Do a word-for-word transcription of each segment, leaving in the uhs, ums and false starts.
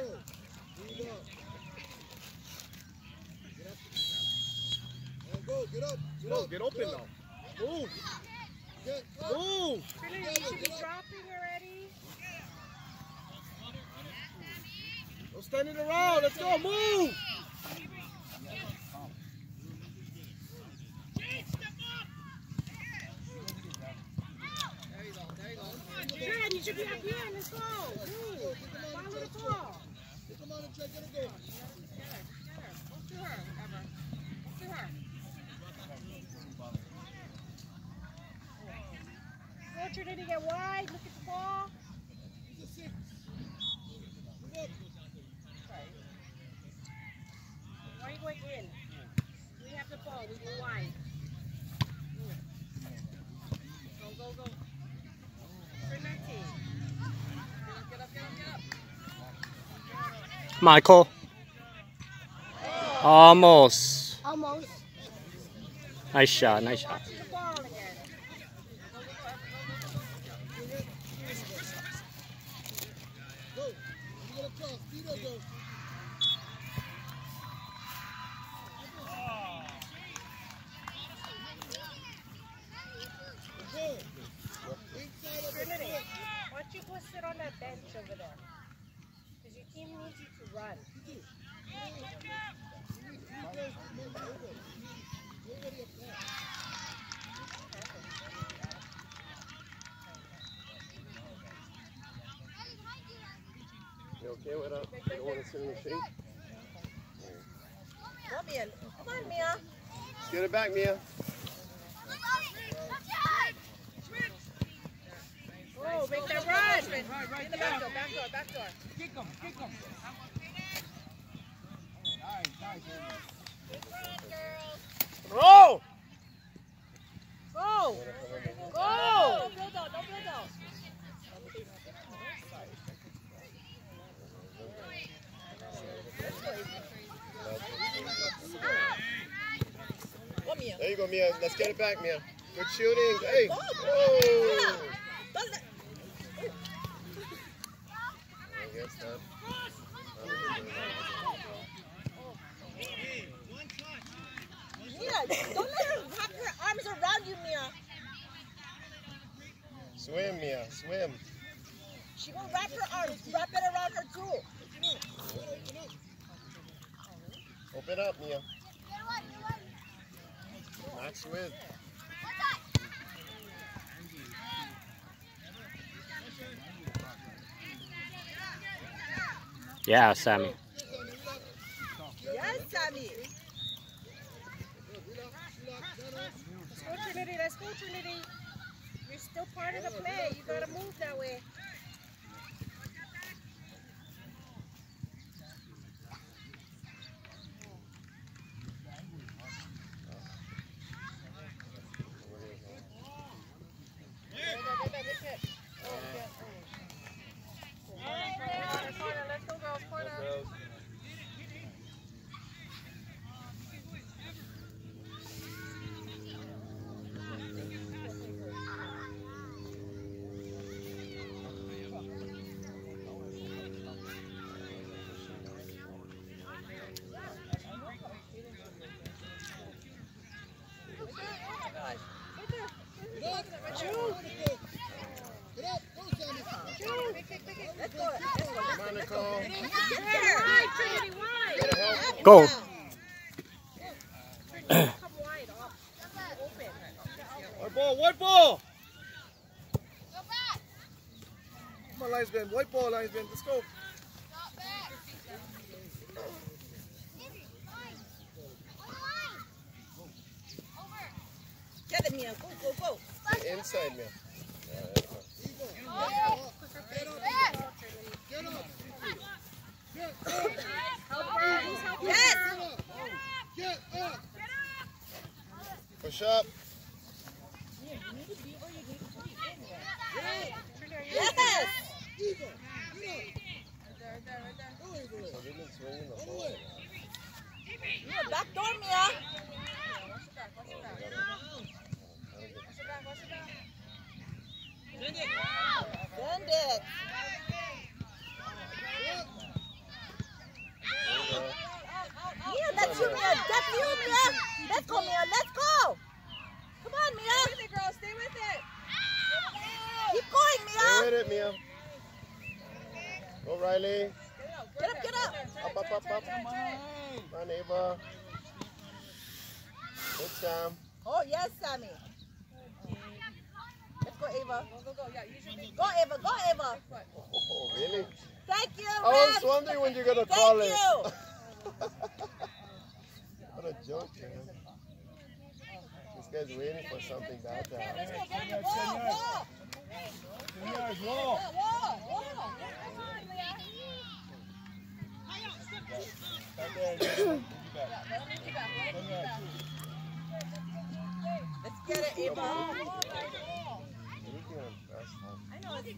Go, get up, get up, get open now. Move. Move. Trinity, you should be dropping already. No standing around. Let's go. Move. Trin, you should be up here. Let's go. Move. Follow the ball. Come on and try to get it going. Get her. Get her. Go to her. Ever. Go to her. Go, Trinity, get wide. Look at the ball. Why are you going in? We have the ball. We go wide. Go, go, go. Trinity. Get up, get up, get up, get up. Michael. Almost. Almost. Nice shot, nice shot. Watching the ball again. Go. You gotta cross. Tito, go. Trinity, why don't you go sit on that bench over there? Because your team needs you to run. You okay with that? You don't want to sit in the shade? Come Mia. Come on, Mia. Let's get it back, Mia. Oh, make that run. In the back door, back door, back door. Kick him, kick him. Nice, nice. Good run, girls. Roll! Go. Go. Don't build out, don't build out. There you go, Mia. Let's get it back, Mia. Good shooting. Hey. Oh. I guess that. Mia, don't let her wrap her arms around you, Mia. Swim, Mia. Swim. She won't wrap her arms. Wrap it around her too. Open up, Mia. Max with. Yeah, Sammy. Yes, Sammy. Let's go, Trinity. Let's go, Trinity. You're still part of the play. You gotta move that way. Let's go, girls. Corner. Go. White ball, white ball. Come on, linesman. White ball, linesman. Let's go. Get it, Mia. Go, go, go. Get inside, Mia. Yes. Push up. Yes. Mia, back door, Mia. Send it. Let's go, Mia. Let's go. Come on, Mia. Stay with it, girl. Stay with it. Keep going, Mia. Stay with it, Mia. Go, Riley. Get up, get up. Up, up, up, up. Come on, Ava. Good, Sam. Oh, yes, Sammy. Let's go, Ava. Go, go, go. Yeah, use your big Go, Ava. Go, Ava. Oh, really? Thank you, I was Red. wondering when you're going to Thank call it. you. What a joke, man. This guy's waiting for something bad to happen. Let's go, go, Senior, go. senior. Wall. Senior, wall. Wall, wall, wall. Right there, Leah. Piggyback. Senior, Let's get it, Ava. I know it's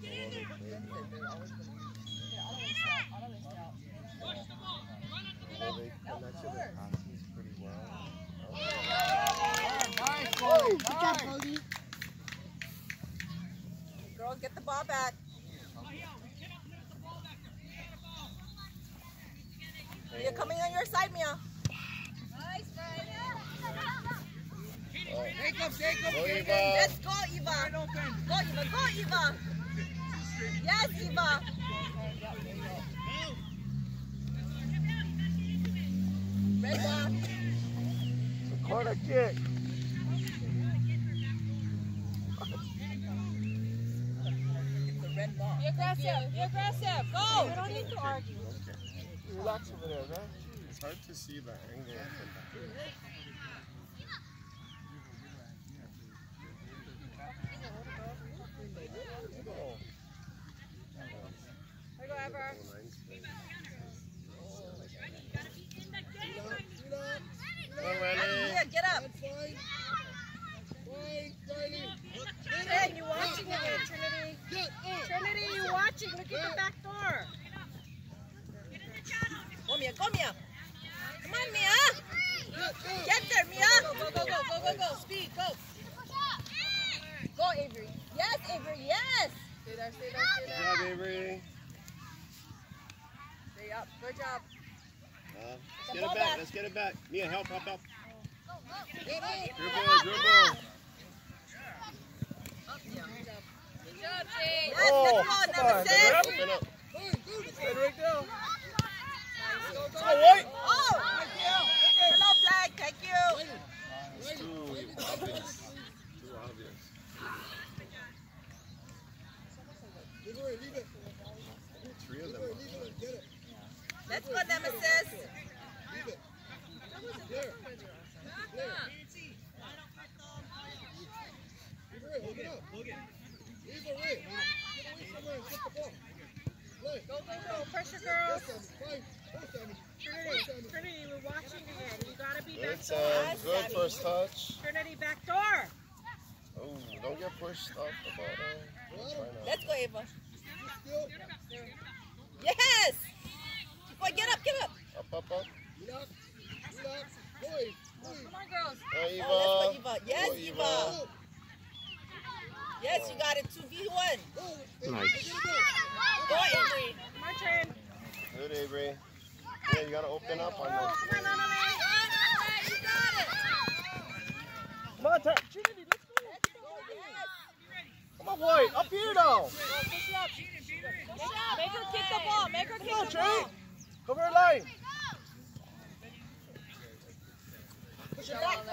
pretty well. Nice, Cody. Nice. Girls, get the ball back. Mia, coming on your side, Mia. Nice, Fred. Take up, take up. Go, Eva. Let's go, Eva. Go, Eva. Go, Eva. Yes, Eva. Red ball. It's a corner kick. It's a red ball. Be aggressive. Be aggressive. Go. We don't need to argue. Relax over there, man. It's hard to see the angle. There you go, Ever. Go, Riley. Mia, get up. Hey, you watching again, Trinity? Trinity, you watching? Look at the back door. Go, Mia. Go, Mia. Come on, Mia. Get there, Mia. Go, go, go, go, go, go, go. Speed, go. Go, Avery. Yes, Avery. Yes. Stay there, stay there, stay Good there. job, Avery. Stay up. Good job. Uh, let's get it back. Let's get it back. Mia, help, help, help. Dribble, dribble. Good job, Jade. Yes, Oh, let's go, come on. Nemesis. Open up. Stay right there. Go, go, Go, White. Oh, hello, flag. Thank you. It's too obvious. Too obvious. Three of them. Let's go, Nemesis. Go, go, go. Pressure, girls. Trinity, Trinity, we're watching again. You gotta be Good, back Sam. door. Good first touch. Trinity, back door. Oh, don't get pushed off the bottom. Try not. Let's go, Ava. Yes. Keep going. Get up. Get up. Up, up, up. Come on, girls. Oh, Eva. Oh, let's go, Eva. Yes, Go, Eva. Yes, you got it. two v one. Nice. Go, Avery. My turn. Good, Avery. Yeah, you gotta open up on Go. those. Come on, Natalie. You got it. Come on, Trinity, let's go. Let's go. Yes. Come on, boy. Up here now. Go, push up. Push up. Make her kick the ball. Make her kick Come on, the Trey. ball. Cover her line. Push it back.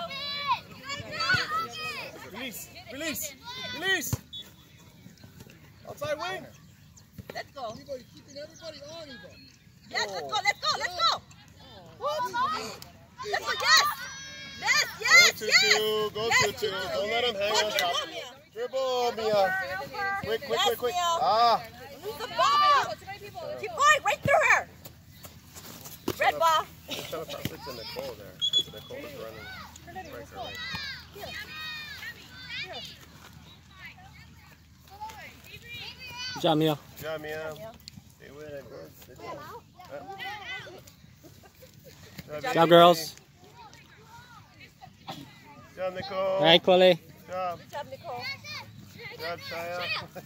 Release. Release. Release. Outside wing. Let's go. Keeping everybody on, Eva. Yes, let's go. Let's go. Let's go. Let's go. Yes. Yes. Yes. Go, Yes. Tutu. Go, Yes, Tutu. Tutu. Don't let him hang Go, on Mia. top. Go, Mia. Dribble, Mia. Help her. Quick, quick, Yes, quick, quick. Mia. Ah. Lose the ball. Too many people. Keep going. Right through her. Red ball. I'm trying to pass it to Nicole there. Because Nicole is running. Trinity, let's go. Here. Here. Good job, Mia. Good job, Mia. Stay with it. Good. Good job. Uh, Good job, girls. Good job, Nicole. All right, Chloe. Good job. Good job, Nicole. Good job, Shia.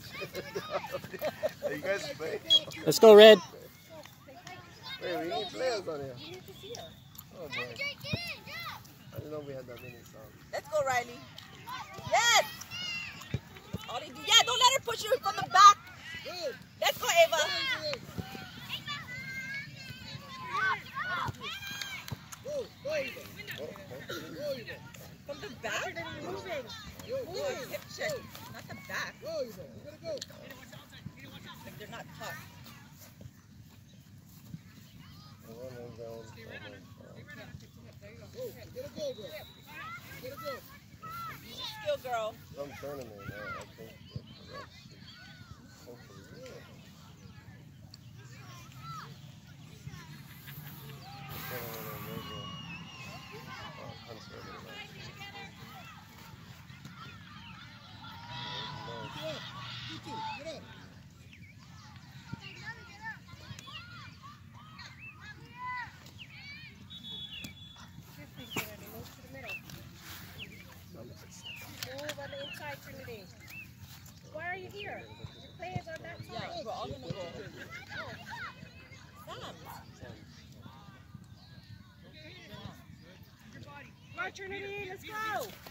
Hey, you guys play? Let's go, Red. Wait, we need players on here. Oh, boy. didn't know we had that many songs. Let's go, Riley. Yes! All you do. Yeah, don't let her push you from the back. Let's go, Ava. Go, go, Eva. Go, Eva. From the back? Moving. Oh, hip check. Not the back. Go, Eva. You gotta go. Like they're not caught. Go, you gotta go, bro. You gotta go. Still, girl. Some tournament, uh, I think that the rest is hopefully good. Why are you here? Your play is on that side. Yeah, we're all gonna go. Sam. Come on, Trinity, let's go.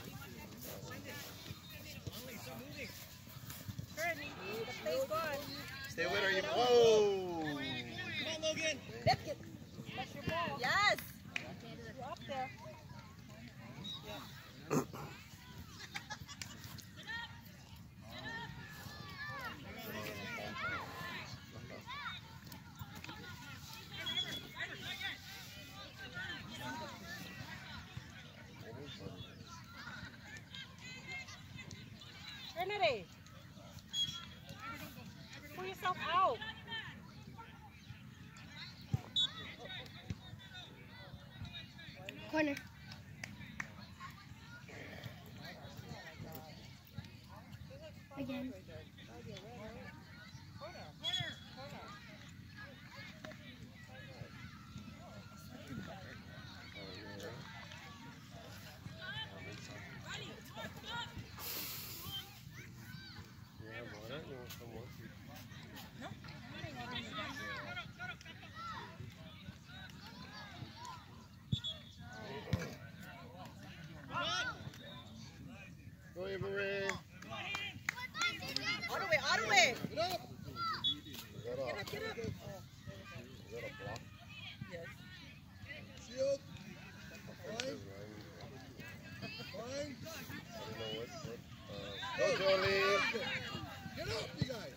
Trinity, the play's gone. Stay with her, you. Whoa! Come on, Logan. Let's get. That's your ball. Yes. You're up there. Trinity, pull yourself out. Corner. Again. Go, Avery. All the way, all the way. Get up. Is that a, Get up, get up. is that a block? Yes. Shield. Fine. Fine. I Fine. don't know what. what uh, go, Jolie. Get up, you guys.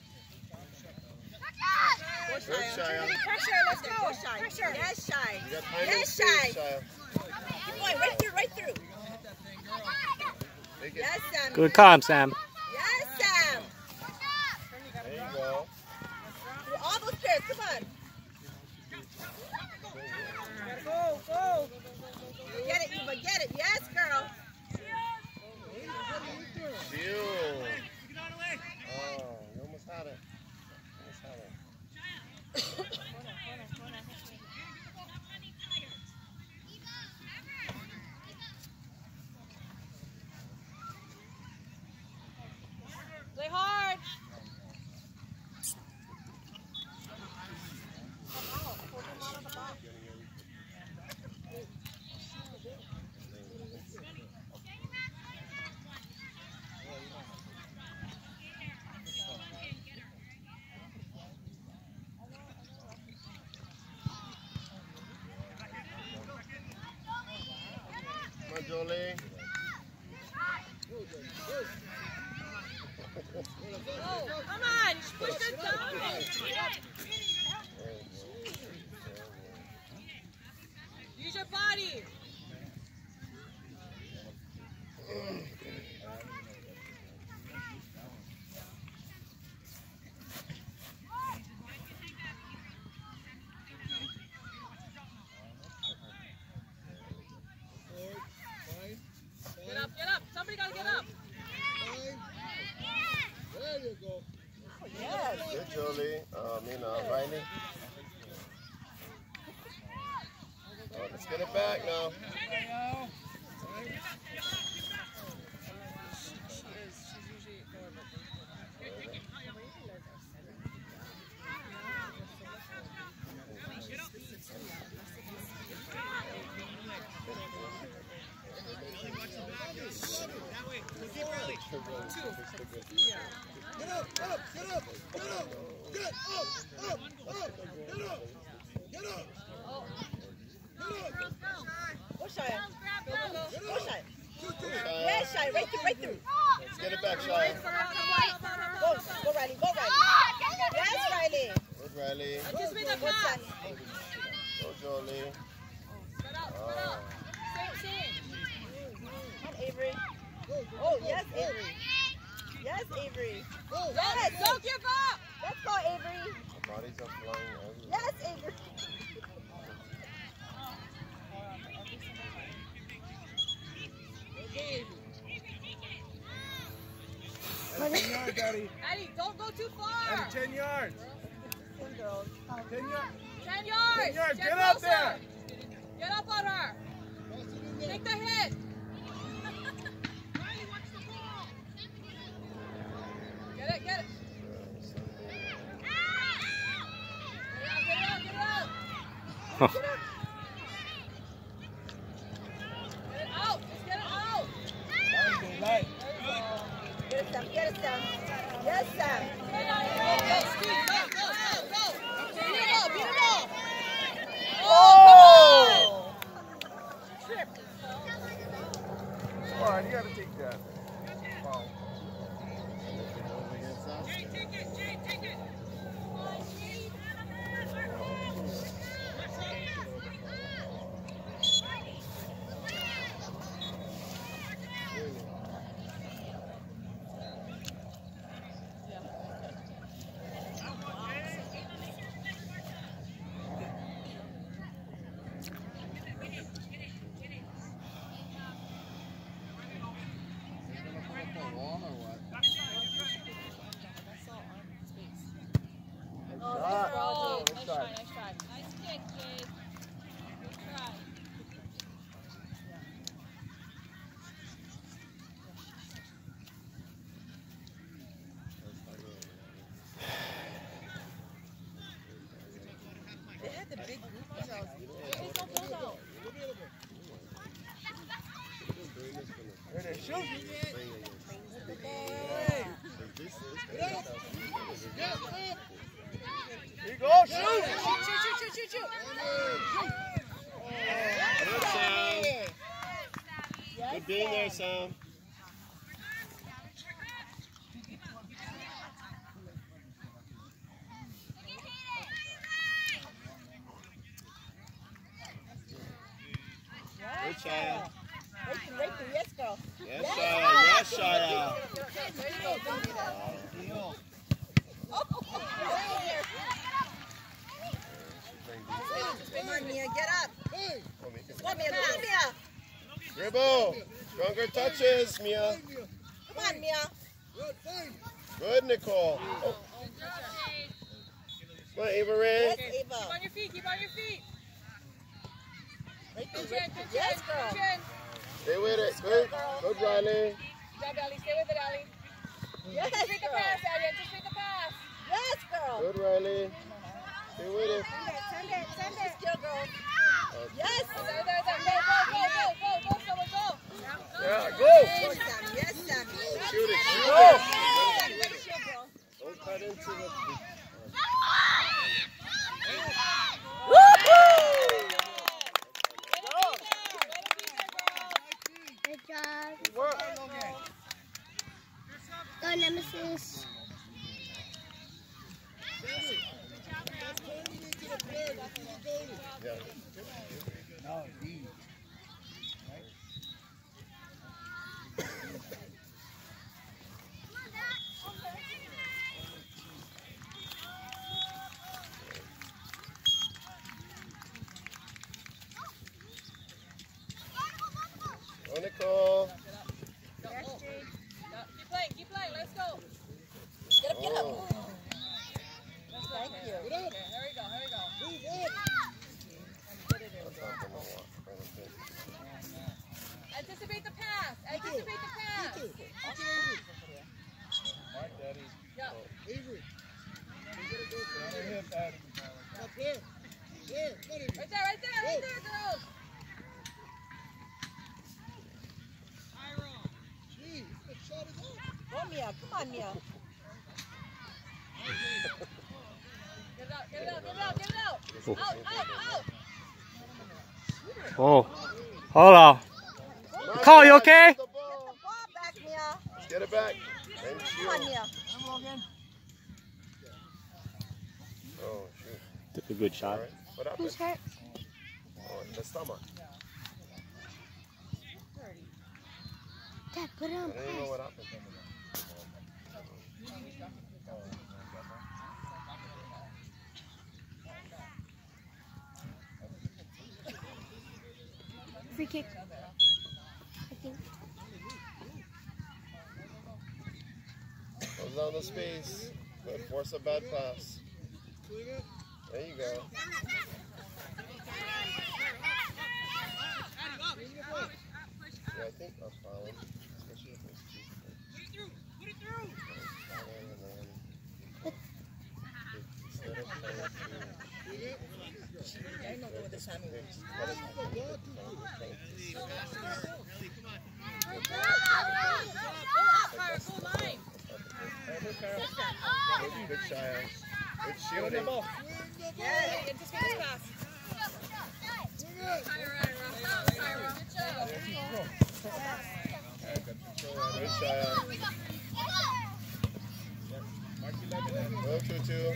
Go, Good, Shia. Shia. Pressure, let's Go, go. Shia. Pressure. Yes, Shia. You got time Yes, and space, Shia. Shia. Keep going, right through, right through. Take it. Yes, Sam. Good calm, Sam. Yes, Sam. There you go. Through all those pairs, come on. Go, go. Get it, Eva, get it. Yes, girl. You. Oh, you almost had it. Almost had it. Play hard. Come on, Jolie. Oh, come on. Push it down. Use your body. Fine. Get up, get up. Somebody got to get up. Fine. There you go. Yes. Good, Jolie. Uh, I mean, uh, Riley. Oh, let's get it back now. Get up, up, get up, get up, get up, up, up, get up, get up. Go Shy. Go, go, go. Go Shy. Yeah, Shy. Right through, right through. Let's get it back, Shy. Go, go Riley, go Riley. Yes, Riley. Good, Riley. Anticipate the Go pass. Shy. Go, Jolie. Spread out, spread out. Same, same. Come on, Avery. Oh, yes, Avery. Yes, Avery. Yes, Don't give up. let's go, Avery. The bodies are flying everywhere. Yes, Avery. At ten yards, Daddy. Eddie, don't go too far. At ten yards. Ten girls. Ten yards. Ten yards. Ten yards. Get Get up closer. there. Get up on her. Take the hit. Get it, get it. Get it out, get it out, get it out. Get it out, just get it out. Light. Get it, Sam. Get it, Sam. Yes, Sam. Go, go, Steve, go, go, go, go. Beat it all, beat it all. Oh! Come on, you gotta take that. Wow. Oh, Nice nice try. try, nice try. Nice kick, kid. Good try. They had the big group. Please don't pull out. There they shoot. Here you go, shoot. Shoot, shoot, shoot, shoot, shoot. Good, Sam. Good being there, Sam. Good, Shia. Right through, right through. Yes, girl. Yes, Shia. Yes, Shia. Come on, Mia. Get up. Come on, Mia. Come on, Mia. Dribble. Stronger touches, Mia. Come on, Mia. Good, Nicole. Oh. Come on, Avery. Yes, Keep Ava. on your feet, keep on your feet. Right through, Good right chin, through. good Yes, chin, girl. good chin. Stay with it. Good. Good, Riley. Good job, Ellie. Stay with it, Ellie. Yes, Anticipate the girl. pass, Ellie. Anticipate the pass. Yes, girl. Good, Riley. Stay with it. Send it, send it, send it. Skill, girl. Okay. Yes. There, there, there. Go, go, go, go, go, go, someone go. Yeah, go. Yes, Sam. Yes, Sam. Shoot it. Shoot Go. it. Yes, Sam. Girl. Don't cut into the... Good job. Work. Go, Nemesis. Yeah. Go, Nicole. Keep playing, keep playing. Let's go. Get up, get up. Oh. Thank you. Okay, here we go, here we go. That's not gonna work. I don't think. Anticipate the pass. Anticipate the pass. Mark, Daddy. Yeah. Avery. Another hip, Daddy. Up there. There, buddy. Right there, right there, right there, girls. Gee, that shot is off. Mia. Come on, Mia. Get it out, get it out, get it out, get it out. Oh. Out, out, out. Oh. Hold on. Cole, you okay? Get the ball back, Mia. Let's get it back. Come on, Mia. Oh, shoot. Took a good shot. All right. What happened? Who's hurt? Oh, the stomach. Dad, put it I on don't even know press. what happened. Free kick. I think. Close down the space. Good. Force a bad pass. There you go. Yeah, I think I'll follow him. Especially if it's cheap. Put it through! Put it through! Instead of trying to... I know what this time is. Good shot. Good shooting. Yeah, get this pass. Good shot. Go two two.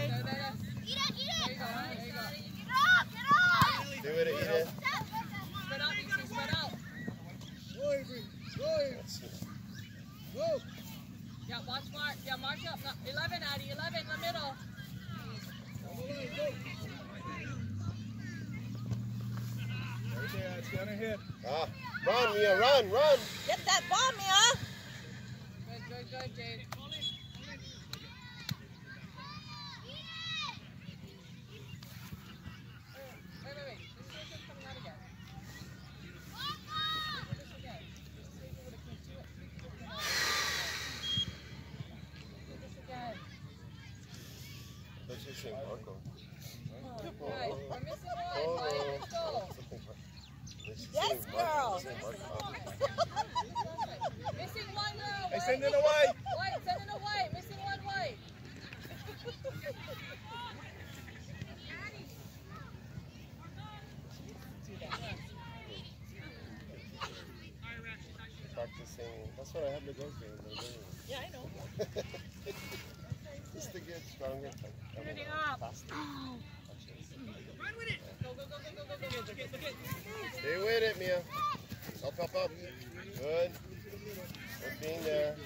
Do it, Edith. Spread out, Dixie, spread out. Go, Avery. Go, Avery. Go. Yeah, watch Mark. Yeah, mark up. No, eleven, Addie. eleven in the middle. Right there, it's gonna hit. Ah, run, Mia, run, run. Get that ball, Mia. Good, good, good, Jade. Wait, wait, wait. This is coming out again. This again. This is what it can do. This again. Let's just say Marco. Good. We're missing one. Oh, Five, let's go. Yes, girl. Missing one now. Hey, send it away. White, send it away. Missing one white. Practicing. That's what I had to go through. Yeah, I know. Just to get stronger. Turn it up. Faster. Run with it. Go, go, go, go, go, go, go. Look it, look it. Stay with it, Mia. Up, up, up. Good. Good being there.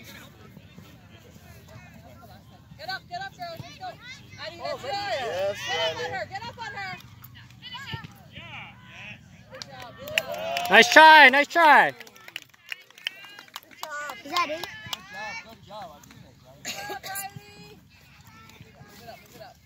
Get up, get up, girls. Let's go. Addie, Oh, that's right it. there. Yes, Get up on Riley. her. Get up on her. Good job, good job. Nice try, nice try. Good job. Is that in? Good job, Riley. Move it up, move it up.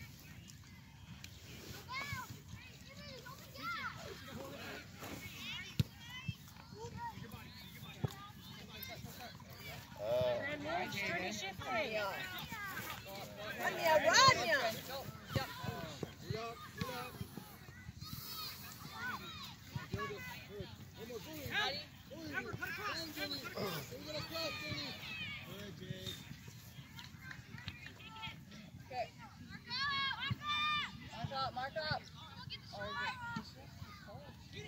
Ah. Turn the shift right. Run, Mia, run, Mia. Go. Yep. Addie. Okay. Mark up, mark up. Or is it-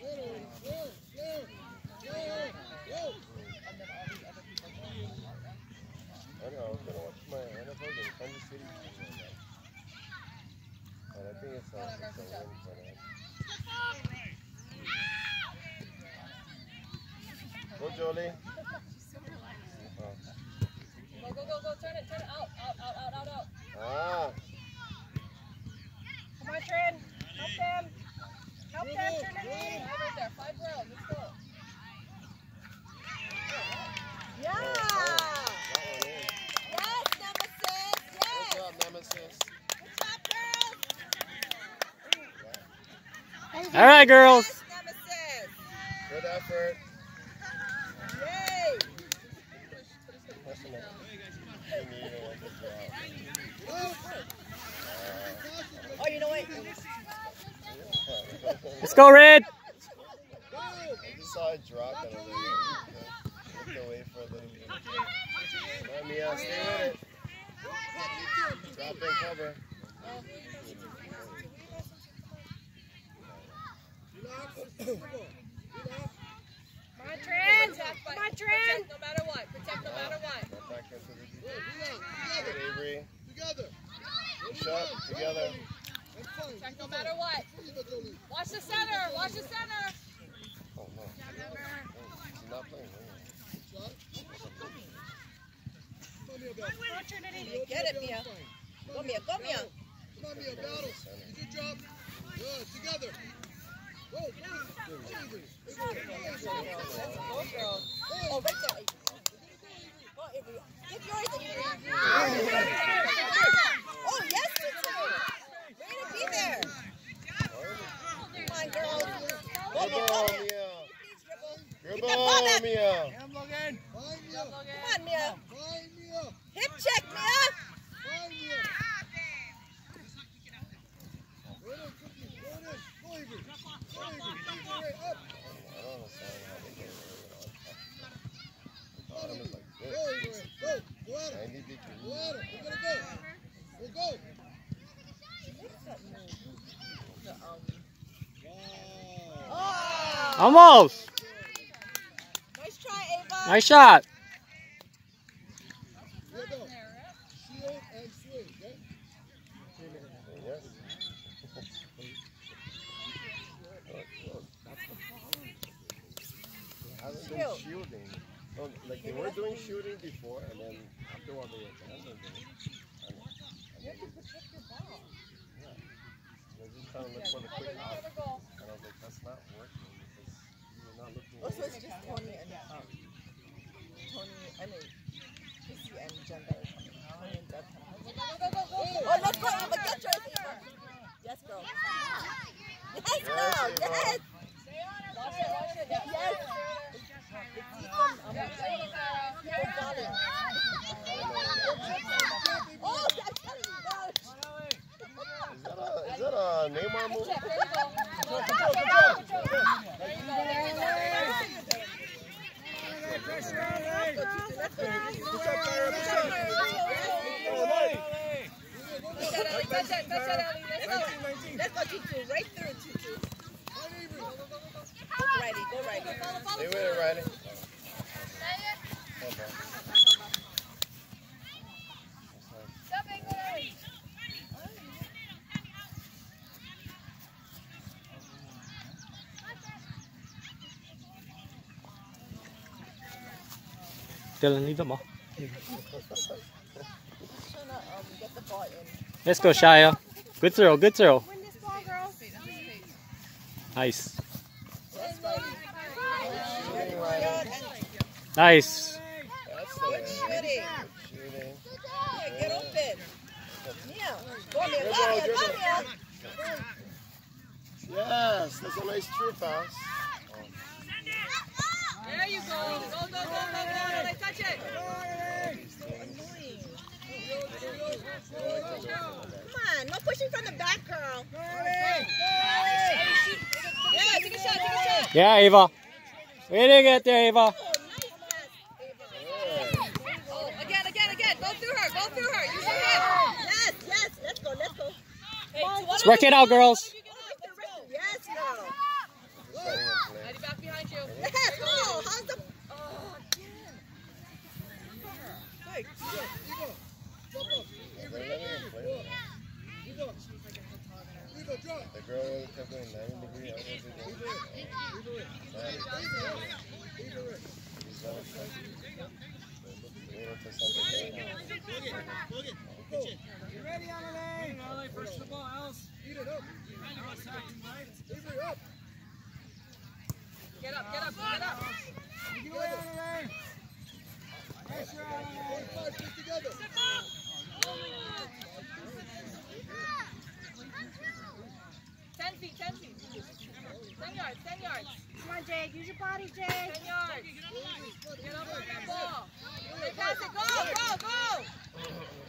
I know, I was gonna watch my N F L game, Kansas City. But I think it's a, it's a win for them. Go, Jolie. Oh. Go, go, go, go. Turn it, turn it. Out, out, out, out, out, out. Ah, Come on, Trin. Help them. Help them, Trinity. Right, right there. Five rows. Let's go. Yeah. that one in. Yes, Nemesis. Good Yes. job, Nemesis. Good job, girls. All right, girls. Yes, Nemesis. Good effort. Yay. Personal. You need it on the job. Oh, you know what? Let's go, Red. I just saw it drop and I was like, looked away for a little bit. Mia. Stay with it. Drop in cover. Come on, Tran. Come on, Tran. No matter what. Protect no matter what. Go back into the deep. Together. Good, Avery. Together. Push up. Together. Protect no matter what. Watch the center. Watch the center. Oh, no. She's not playing. Get it, Mia. Go, Mia. Go, Mia. Come on, Mia. Battle. You do job. Good. Together. Go. Go, Avery. Go, girl. Oh, right there. Go, Avery. Get yours, Avery. Oh, yes, you do. Way to be there. Come on, girls. Go, Good Mia. Go, ball, Mia. Mia. Good Keep that ball ball, back. Mia. Fine, Mia. Come on, Mia. Fine, Mia. Hip check, Mia. Fine, Mia. Go in, Cookie. Go in. Go, Avery. Go, Avery. Avery, up. I don't understand how they get rid of it. Bottom is like Go, this. Avery. Go. Go at him. ninety Go degrees. at him. We're gonna go. We'll go. Wow. Almost. Nice try, Ava. Nice shot. Here we go. Shield and swing, okay? Yes. Hasn't been shooting. No, like they were doing shooting before, and then after a while they abandoned it. And, and then they, yeah, they're just trying to look for the quick out. And I was like, that's not working because you're not looking. Also, it's just Tony and um, Tony, I mean, Chrissy and Jenda. Tony and Deb. Oh, let's go, Ava. Get yours, Ava. Yes, girl. Yes, girl. Yes. Watch it, watch it. Yes. Oh, that's telling you, gosh. Is that a, is that a Neymar move? Check, there you go. Good job, good job. There you go, there you go, there you go. Pressure on Let's go, Tutu, let's go. Push up, Tyra, push up. Touch that, Ellie, touch that, touch that, Ellie. Let's go. Let's go, Tutu. Right through, Tutu. Go, righty, go, righty. Stay with it, Riley. Dylan, leave them all. Trying to um, get the ball in. Let's go, Shia. Good throw, good throw. Win this ball, girl. Nice. Let's go. Shooting, Riley. Nice. That's Good it. shooting. Shooting. Yeah, get open. Mia. Go, Mia. Dribble, Go, Mia. Go, dribble. Mia. Yes, that's a nice true pass. There you go. Go, go, go, go, go. Let's touch it. Come on. No pushing from the back, girl. Yeah, take a shot, take a shot. Yeah, Ava. Way to get there, Ava. Oh, nice pass, Ava. Oh, again, again, again. Go through her. Go through her. Use your hip. Yes, yes. Let's go, let's go. Hey, Let's work it out, girls. Yes, girl. Eddie, back behind you. Yes, go. How's the... Oh, again. Good. The girl kept going ninety degree elbows You ready, Emily? Emily, first to the ball, else. Eat it up. Avery, up. Get up, get up, get up. You can go, Emily. Pressure, Emily. Five, stick together. Ten feet, ten feet. Ten yards, ten yards. Come on, Jake. Use your body, Jake. Ten yards. Get up on that ball. They pass it. Go, go, go.